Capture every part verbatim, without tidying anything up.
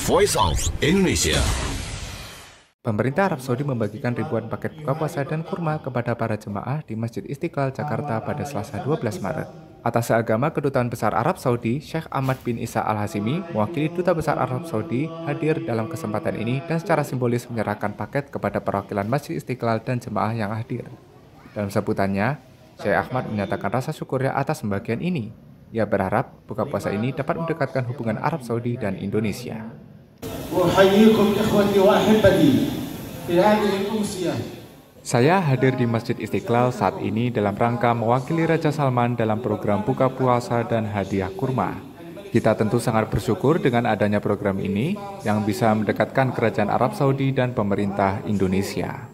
Voice of Indonesia. Pemerintah Arab Saudi membagikan ribuan paket buka puasa dan kurma kepada para jemaah di Masjid Istiqlal, Jakarta pada Selasa dua belas Maret. Atas agama Kedutaan Besar Arab Saudi, Syekh Ahmad bin Isa Al-Hashimi, mewakili Duta Besar Arab Saudi, hadir dalam kesempatan ini dan secara simbolis menyerahkan paket kepada perwakilan Masjid Istiqlal dan jemaah yang hadir. Dalam sebutannya, Syekh Ahmad menyatakan rasa syukurnya atas pembagian ini. Ia berharap buka puasa ini dapat mendekatkan hubungan Arab Saudi dan Indonesia. Saya hadir di Masjid Istiqlal saat ini dalam rangka mewakili Raja Salman dalam program buka puasa dan hadiah kurma. Kita tentu sangat bersyukur dengan adanya program ini yang bisa mendekatkan Kerajaan Arab Saudi dan pemerintah Indonesia.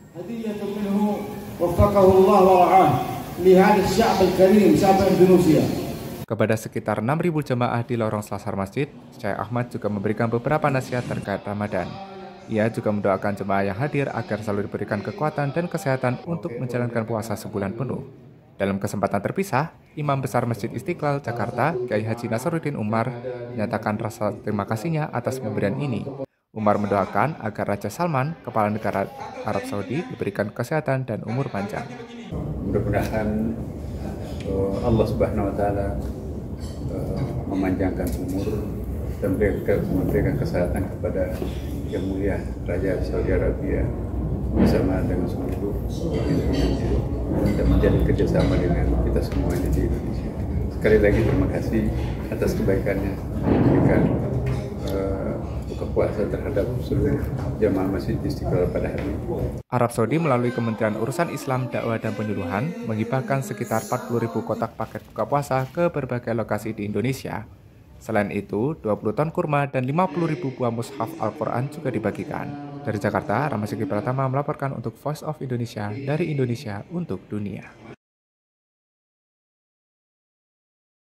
Kepada sekitar enam ribu jemaah di lorong selasar masjid, Syekh Ahmad juga memberikan beberapa nasihat terkait Ramadan. Ia juga mendoakan jemaah yang hadir agar selalu diberikan kekuatan dan kesehatan untuk menjalankan puasa sebulan penuh. Dalam kesempatan terpisah, Imam Besar Masjid Istiqlal Jakarta, Kiai Haji Nasaruddin Umar, menyatakan rasa terima kasihnya atas pemberian ini. Umar mendoakan agar Raja Salman, Kepala Negara Arab Saudi, diberikan kesehatan dan umur panjang. Mudah-mudahan Allah Subhanahu Wa Taala memanjangkan umur dan memberikan kesehatan kepada Yang Mulia Raja Saudi Arabia bersama dengan seluruh pimpinan dan menjalin kerjasama dengan kita semuanya di Indonesia. Sekali lagi terima kasih atas kebaikannya memberikan uh, buka puasa terhadap seluruh jamaah Masjid Istiqlal pada hari ini. Arab Saudi melalui Kementerian Urusan Islam, Dakwah dan Penyuluhan menghibahkan sekitar empat puluh ribu kotak paket buka puasa ke berbagai lokasi di Indonesia. Selain itu, dua puluh ton kurma dan lima puluh ribu buah mushaf Al-Quran juga dibagikan. Dari Jakarta, Rahmat Syakir Pratama melaporkan untuk Voice of Indonesia dari Indonesia untuk dunia.